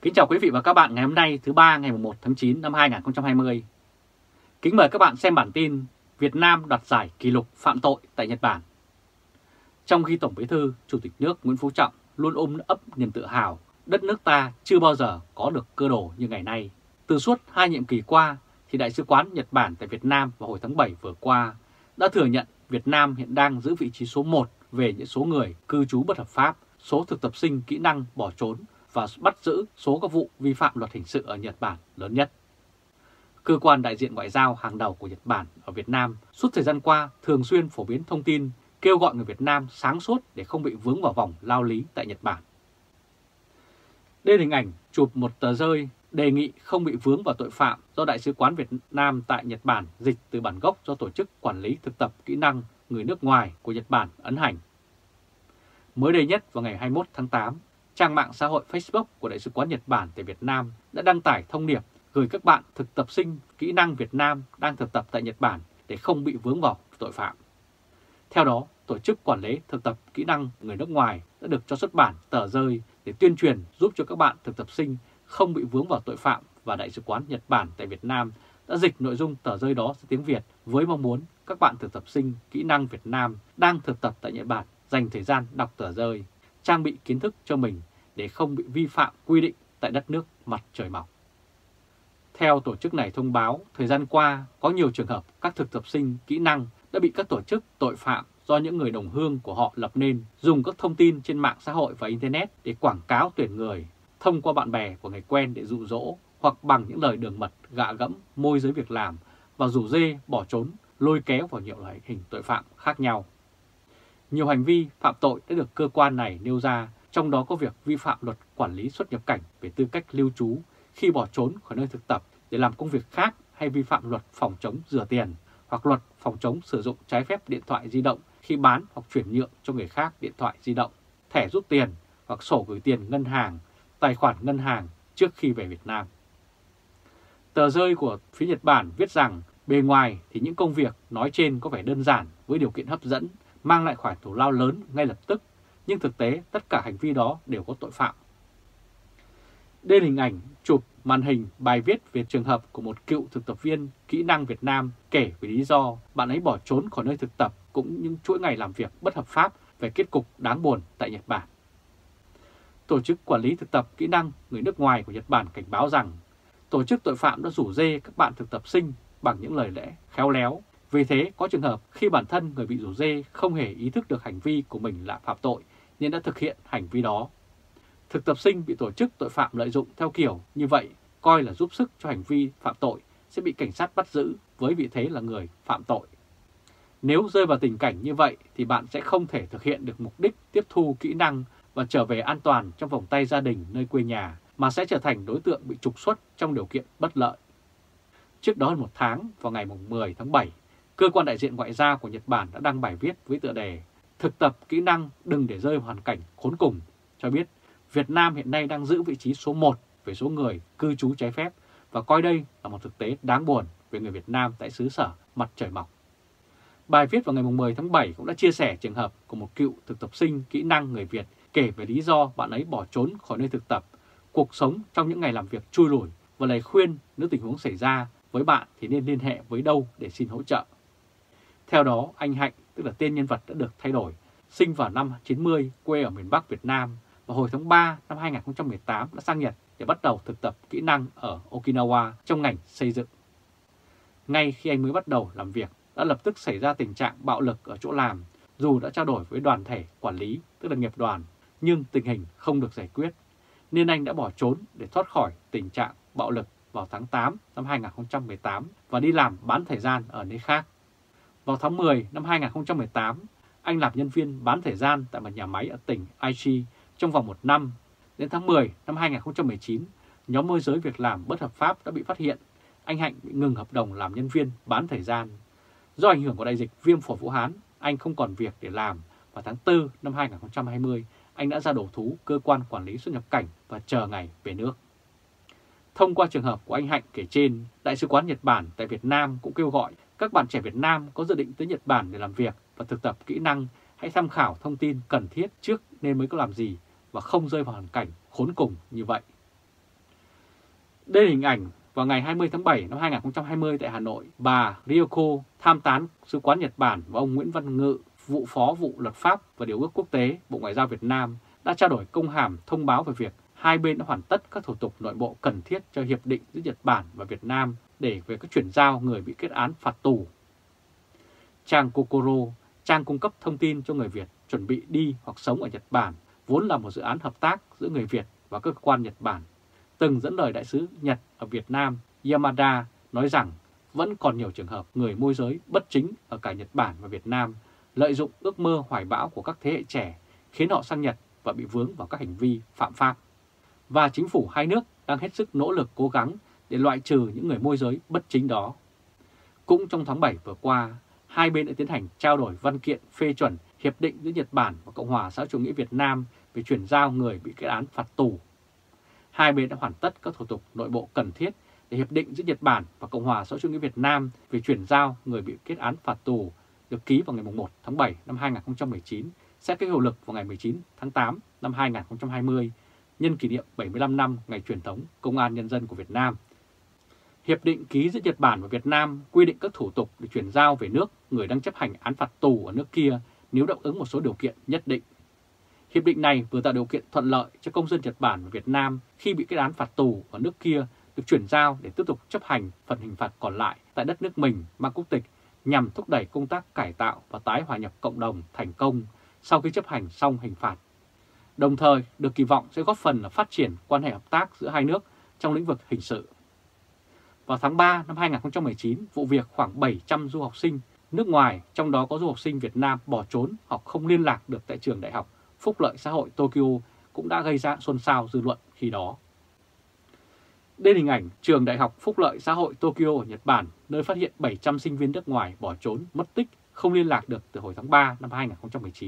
Kính chào quý vị và các bạn ngày hôm nay thứ Ba ngày 1 tháng 9 năm 2020. Kính mời các bạn xem bản tin Việt Nam đoạt giải kỷ lục phạm tội tại Nhật Bản. Trong khi Tổng Bí thư, Chủ tịch nước Nguyễn Phú Trọng luôn ôm ấp niềm tự hào đất nước ta chưa bao giờ có được cơ đồ như ngày nay. Từ suốt 2 nhiệm kỳ qua thì Đại sứ quán Nhật Bản tại Việt Nam vào hồi tháng 7 vừa qua đã thừa nhận Việt Nam hiện đang giữ vị trí số 1 về những số người cư trú bất hợp pháp, số thực tập sinh kỹ năng bỏ trốn và bắt giữ số các vụ vi phạm luật hình sự ở Nhật Bản lớn nhất. Cơ quan đại diện ngoại giao hàng đầu của Nhật Bản ở Việt Nam suốt thời gian qua thường xuyên phổ biến thông tin kêu gọi người Việt Nam sáng suốt để không bị vướng vào vòng lao lý tại Nhật Bản. Đây là hình ảnh chụp một tờ rơi đề nghị không bị vướng vào tội phạm do Đại sứ quán Việt Nam tại Nhật Bản dịch từ bản gốc do Tổ chức Quản lý Thực tập Kỹ năng Người nước ngoài của Nhật Bản ấn hành. Mới đây nhất vào ngày 21 tháng 8, trang mạng xã hội Facebook của Đại sứ quán Nhật Bản tại Việt Nam đã đăng tải thông điệp gửi các bạn thực tập sinh kỹ năng Việt Nam đang thực tập tại Nhật Bản để không bị vướng vào tội phạm. Theo đó, Tổ chức Quản lý Thực tập Kỹ năng Người nước ngoài đã được cho xuất bản tờ rơi để tuyên truyền giúp cho các bạn thực tập sinh không bị vướng vào tội phạm, và Đại sứ quán Nhật Bản tại Việt Nam đã dịch nội dung tờ rơi đó sang tiếng Việt với mong muốn các bạn thực tập sinh kỹ năng Việt Nam đang thực tập tại Nhật Bản dành thời gian đọc tờ rơi, trang bị kiến thức cho mình để không bị vi phạm quy định tại đất nước mặt trời mọc. Theo tổ chức này thông báo, thời gian qua có nhiều trường hợp các thực tập sinh kỹ năng đã bị các tổ chức tội phạm do những người đồng hương của họ lập nên dùng các thông tin trên mạng xã hội và Internet để quảng cáo tuyển người, thông qua bạn bè của người quen để dụ dỗ hoặc bằng những lời đường mật gạ gẫm môi giới việc làm và rủ rê bỏ trốn, lôi kéo vào nhiều loại hình tội phạm khác nhau. Nhiều hành vi phạm tội đã được cơ quan này nêu ra, trong đó có việc vi phạm luật quản lý xuất nhập cảnh về tư cách lưu trú khi bỏ trốn khỏi nơi thực tập để làm công việc khác, hay vi phạm luật phòng chống rửa tiền hoặc luật phòng chống sử dụng trái phép điện thoại di động khi bán hoặc chuyển nhượng cho người khác điện thoại di động, thẻ rút tiền hoặc sổ gửi tiền ngân hàng, tài khoản ngân hàng trước khi về Việt Nam. Tờ rơi của phía Nhật Bản viết rằng bề ngoài thì những công việc nói trên có vẻ đơn giản với điều kiện hấp dẫn, mang lại khoản thù lao lớn ngay lập tức, nhưng thực tế tất cả hành vi đó đều có tội phạm. Đây là hình ảnh chụp màn hình bài viết về trường hợp của một cựu thực tập viên kỹ năng Việt Nam kể về lý do bạn ấy bỏ trốn khỏi nơi thực tập cũng những chuỗi ngày làm việc bất hợp pháp về kết cục đáng buồn tại Nhật Bản. Tổ chức Quản lý Thực tập Kỹ năng Người nước ngoài của Nhật Bản cảnh báo rằng tổ chức tội phạm đã rủ rê các bạn thực tập sinh bằng những lời lẽ khéo léo. Vì thế, có trường hợp khi bản thân người bị rủ rê không hề ý thức được hành vi của mình là phạm tội nên đã thực hiện hành vi đó. Thực tập sinh bị tổ chức tội phạm lợi dụng theo kiểu như vậy, coi là giúp sức cho hành vi phạm tội, sẽ bị cảnh sát bắt giữ với vị thế là người phạm tội. Nếu rơi vào tình cảnh như vậy thì bạn sẽ không thể thực hiện được mục đích tiếp thu kỹ năng và trở về an toàn trong vòng tay gia đình nơi quê nhà, mà sẽ trở thành đối tượng bị trục xuất trong điều kiện bất lợi. Trước đó hơn một tháng, vào ngày 10 tháng 7, Cơ quan đại diện ngoại giao của Nhật Bản đã đăng bài viết với tựa đề "Thực tập kỹ năng đừng để rơi vào hoàn cảnh khốn cùng", cho biết Việt Nam hiện nay đang giữ vị trí số 1 về số người cư trú trái phép và coi đây là một thực tế đáng buồn về người Việt Nam tại xứ sở mặt trời mọc. Bài viết vào ngày 10 tháng 7 cũng đã chia sẻ trường hợp của một cựu thực tập sinh kỹ năng người Việt kể về lý do bạn ấy bỏ trốn khỏi nơi thực tập, cuộc sống trong những ngày làm việc chui lủi và lời khuyên nếu tình huống xảy ra với bạn thì nên liên hệ với đâu để xin hỗ trợ. Theo đó, anh Hạnh, tức là tên nhân vật đã được thay đổi, sinh vào năm 90, quê ở miền Bắc Việt Nam, và hồi tháng 3 năm 2018 đã sang Nhật để bắt đầu thực tập kỹ năng ở Okinawa trong ngành xây dựng. Ngay khi anh mới bắt đầu làm việc, đã lập tức xảy ra tình trạng bạo lực ở chỗ làm, dù đã trao đổi với đoàn thể quản lý, tức là nghiệp đoàn, nhưng tình hình không được giải quyết, nên anh đã bỏ trốn để thoát khỏi tình trạng bạo lực vào tháng 8 năm 2018 và đi làm bán thời gian ở nơi khác. Vào tháng 10 năm 2018, anh làm nhân viên bán thời gian tại một nhà máy ở tỉnh Aichi trong vòng 1 năm. Đến tháng 10 năm 2019, nhóm môi giới việc làm bất hợp pháp đã bị phát hiện. Anh Hạnh bị ngừng hợp đồng làm nhân viên bán thời gian. Do ảnh hưởng của đại dịch viêm phổi Vũ Hán, anh không còn việc để làm. Vào tháng 4 năm 2020, anh đã ra đầu thú cơ quan quản lý xuất nhập cảnh và chờ ngày về nước. Thông qua trường hợp của anh Hạnh kể trên, Đại sứ quán Nhật Bản tại Việt Nam cũng kêu gọi các bạn trẻ Việt Nam có dự định tới Nhật Bản để làm việc và thực tập kỹ năng hãy tham khảo thông tin cần thiết trước nên mới có làm gì và không rơi vào hoàn cảnh khốn cùng như vậy. Đây là hình ảnh vào ngày 20 tháng 7 năm 2020 tại Hà Nội, bà Ryoko, tham tán Sứ quán Nhật Bản, và ông Nguyễn Văn Ngự, vụ phó vụ luật pháp và điều ước quốc tế Bộ Ngoại giao Việt Nam đã trao đổi công hàm thông báo về việc hai bên đã hoàn tất các thủ tục nội bộ cần thiết cho hiệp định giữa Nhật Bản và Việt Nam để về các chuyển giao người bị kết án phạt tù. Trang Kokoro, trang cung cấp thông tin cho người Việt chuẩn bị đi hoặc sống ở Nhật Bản, vốn là một dự án hợp tác giữa người Việt và các cơ quan Nhật Bản, từng dẫn lời đại sứ Nhật ở Việt Nam Yamada nói rằng vẫn còn nhiều trường hợp người môi giới bất chính ở cả Nhật Bản và Việt Nam lợi dụng ước mơ hoài bão của các thế hệ trẻ khiến họ sang Nhật và bị vướng vào các hành vi phạm pháp. Và chính phủ hai nước đang hết sức nỗ lực cố gắng để loại trừ những người môi giới bất chính đó. Cũng trong tháng 7 vừa qua, hai bên đã tiến hành trao đổi văn kiện phê chuẩn hiệp định giữa Nhật Bản và Cộng hòa xã hội chủ nghĩa Việt Nam về chuyển giao người bị kết án phạt tù. Hai bên đã hoàn tất các thủ tục nội bộ cần thiết để hiệp định giữa Nhật Bản và Cộng hòa xã hội chủ nghĩa Việt Nam về chuyển giao người bị kết án phạt tù được ký vào ngày 1 tháng 7 năm 2019 sẽ có hiệu lực vào ngày 19 tháng 8 năm 2020, nhân kỷ niệm 75 năm ngày truyền thống Công an Nhân dân của Việt Nam. Hiệp định ký giữa Nhật Bản và Việt Nam quy định các thủ tục để chuyển giao về nước người đang chấp hành án phạt tù ở nước kia nếu đáp ứng một số điều kiện nhất định. Hiệp định này vừa tạo điều kiện thuận lợi cho công dân Nhật Bản và Việt Nam khi bị kết án phạt tù ở nước kia được chuyển giao để tiếp tục chấp hành phần hình phạt còn lại tại đất nước mình mang quốc tịch, nhằm thúc đẩy công tác cải tạo và tái hòa nhập cộng đồng thành công sau khi chấp hành xong hình phạt. Đồng thời được kỳ vọng sẽ góp phần là phát triển quan hệ hợp tác giữa hai nước trong lĩnh vực hình sự. Vào tháng 3 năm 2019, vụ việc khoảng 700 du học sinh nước ngoài, trong đó có du học sinh Việt Nam bỏ trốn hoặc không liên lạc được tại trường Đại học Phúc lợi Xã hội Tokyo cũng đã gây ra xôn xao dư luận khi đó. Đây là hình ảnh trường Đại học Phúc lợi Xã hội Tokyo ở Nhật Bản, nơi phát hiện 700 sinh viên nước ngoài bỏ trốn, mất tích, không liên lạc được từ hồi tháng 3 năm 2019.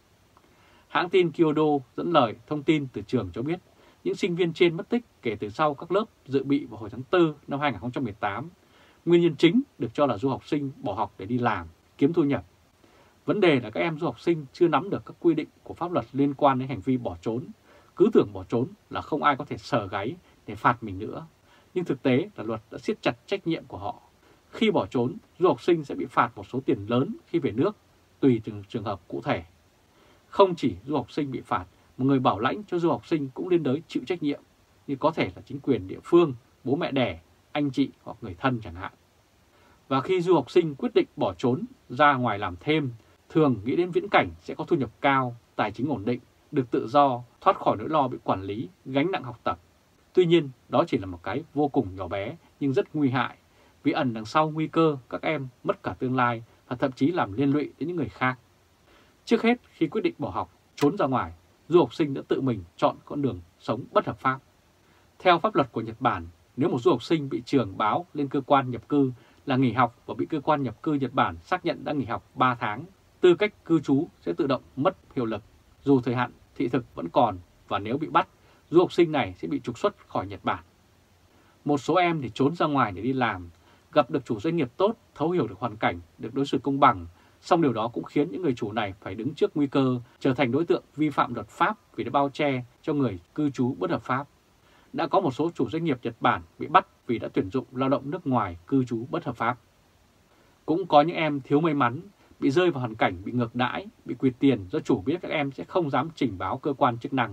Hãng tin Kyodo dẫn lời thông tin từ trường cho biết những sinh viên trên mất tích kể từ sau các lớp dự bị vào hồi tháng 4 năm 2018. Nguyên nhân chính được cho là du học sinh bỏ học để đi làm, kiếm thu nhập. Vấn đề là các em du học sinh chưa nắm được các quy định của pháp luật liên quan đến hành vi bỏ trốn. Cứ tưởng bỏ trốn là không ai có thể sờ gáy để phạt mình nữa. Nhưng thực tế là luật đã siết chặt trách nhiệm của họ. Khi bỏ trốn, du học sinh sẽ bị phạt một số tiền lớn khi về nước, tùy từng trường hợp cụ thể. Không chỉ du học sinh bị phạt, một người bảo lãnh cho du học sinh cũng liên đới chịu trách nhiệm, như có thể là chính quyền địa phương, bố mẹ đẻ, anh chị hoặc người thân chẳng hạn. Và khi du học sinh quyết định bỏ trốn ra ngoài làm thêm, thường nghĩ đến viễn cảnh sẽ có thu nhập cao, tài chính ổn định, được tự do, thoát khỏi nỗi lo bị quản lý, gánh nặng học tập. Tuy nhiên, đó chỉ là một cái vô cùng nhỏ bé nhưng rất nguy hại, vì ẩn đằng sau nguy cơ các em mất cả tương lai và thậm chí làm liên lụy đến những người khác. Trước hết, khi quyết định bỏ học, trốn ra ngoài, du học sinh đã tự mình chọn con đường sống bất hợp pháp. Theo pháp luật của Nhật Bản, nếu một du học sinh bị trường báo lên cơ quan nhập cư là nghỉ học và bị cơ quan nhập cư Nhật Bản xác nhận đã nghỉ học 3 tháng, tư cách cư trú sẽ tự động mất hiệu lực, dù thời hạn thị thực vẫn còn, và nếu bị bắt, du học sinh này sẽ bị trục xuất khỏi Nhật Bản. Một số em thì trốn ra ngoài để đi làm, gặp được chủ doanh nghiệp tốt, thấu hiểu được hoàn cảnh, được đối xử công bằng, song điều đó cũng khiến những người chủ này phải đứng trước nguy cơ trở thành đối tượng vi phạm luật pháp vì đã bao che cho người cư trú bất hợp pháp. Đã có một số chủ doanh nghiệp Nhật Bản bị bắt vì đã tuyển dụng lao động nước ngoài cư trú bất hợp pháp. Cũng có những em thiếu may mắn, bị rơi vào hoàn cảnh bị ngược đãi, bị quyệt tiền do chủ biết các em sẽ không dám trình báo cơ quan chức năng.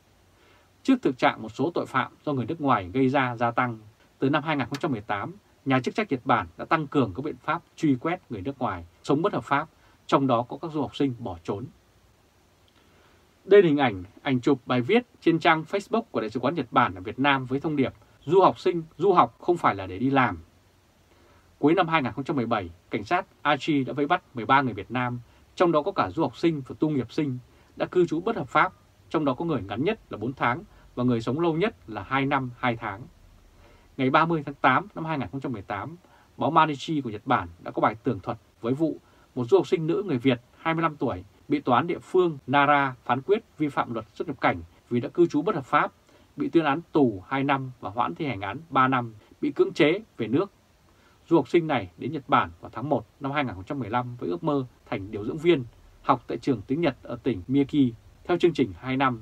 Trước thực trạng một số tội phạm do người nước ngoài gây ra gia tăng, từ năm 2018, nhà chức trách Nhật Bản đã tăng cường các biện pháp truy quét người nước ngoài sống bất hợp pháp, trong đó có các du học sinh bỏ trốn. Đây là hình ảnh chụp bài viết trên trang Facebook của Đại sứ quán Nhật Bản ở Việt Nam với thông điệp du học sinh, du học không phải là để đi làm. Cuối năm 2017, cảnh sát Aichi đã vây bắt 13 người Việt Nam, trong đó có cả du học sinh và tu nghiệp sinh, đã cư trú bất hợp pháp, trong đó có người ngắn nhất là 4 tháng và người sống lâu nhất là 2 năm 2 tháng. Ngày 30 tháng 8 năm 2018, báo Mainichi của Nhật Bản đã có bài tường thuật với vụ một du học sinh nữ người Việt 25 tuổi bị tòa án địa phương Nara phán quyết vi phạm luật xuất nhập cảnh vì đã cư trú bất hợp pháp, bị tuyên án tù 2 năm và hoãn thi hành án 3 năm, bị cưỡng chế về nước. Du học sinh này đến Nhật Bản vào tháng 1 năm 2015 với ước mơ thành điều dưỡng viên, học tại trường tiếng Nhật ở tỉnh Miyagi theo chương trình 2 năm.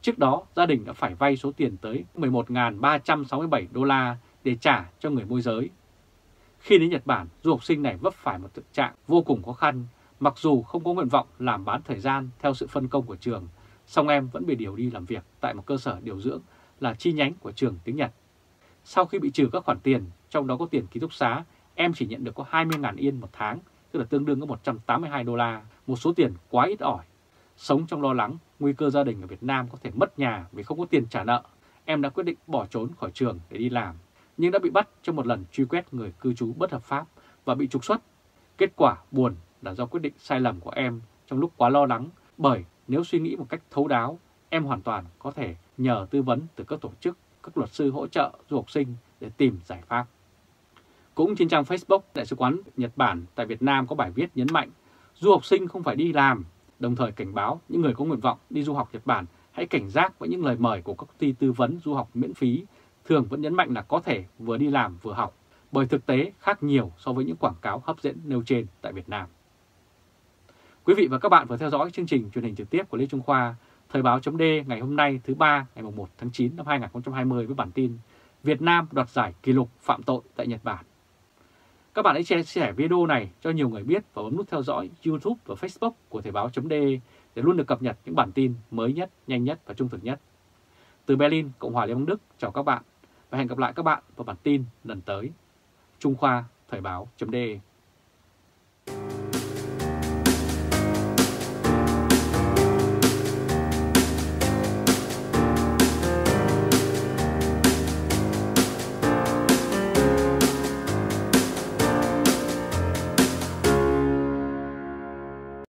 Trước đó, gia đình đã phải vay số tiền tới 11.367 đô la để trả cho người môi giới. Khi đến Nhật Bản, du học sinh này vấp phải một thực trạng vô cùng khó khăn. Mặc dù không có nguyện vọng làm bán thời gian theo sự phân công của trường, song em vẫn bị điều đi làm việc tại một cơ sở điều dưỡng là chi nhánh của trường tiếng Nhật. Sau khi bị trừ các khoản tiền, trong đó có tiền ký túc xá, em chỉ nhận được có 20.000 yên một tháng, tức là tương đương có 182 đô la, một số tiền quá ít ỏi. Sống trong lo lắng, nguy cơ gia đình ở Việt Nam có thể mất nhà vì không có tiền trả nợ, em đã quyết định bỏ trốn khỏi trường để đi làm, nhưng đã bị bắt trong một lần truy quét người cư trú bất hợp pháp và bị trục xuất. Kết quả buồn là do quyết định sai lầm của em trong lúc quá lo lắng, bởi nếu suy nghĩ một cách thấu đáo, em hoàn toàn có thể nhờ tư vấn từ các tổ chức, các luật sư hỗ trợ du học sinh để tìm giải pháp. Cũng trên trang Facebook, Đại sứ quán Nhật Bản tại Việt Nam có bài viết nhấn mạnh du học sinh không phải đi làm, đồng thời cảnh báo những người có nguyện vọng đi du học Nhật Bản hãy cảnh giác với những lời mời của các công ty tư vấn du học miễn phí, thường vẫn nhấn mạnh là có thể vừa đi làm vừa học, bởi thực tế khác nhiều so với những quảng cáo hấp dẫn nêu trên tại Việt Nam. Quý vị và các bạn vừa theo dõi chương trình truyền hình trực tiếp của Lê Trung Khoa, Thời báo.d ngày hôm nay thứ Ba ngày 1 tháng 9 năm 2020 với bản tin Việt Nam đoạt giải kỷ lục phạm tội tại Nhật Bản. Các bạn hãy chia sẻ video này cho nhiều người biết và bấm nút theo dõi YouTube và Facebook của Thời báo.d để luôn được cập nhật những bản tin mới nhất, nhanh nhất và trung thực nhất. Từ Berlin, Cộng hòa Liên bang Đức, chào các bạn và hẹn gặp lại các bạn vào bản tin lần tới. Trung Khoa, Thời báo.d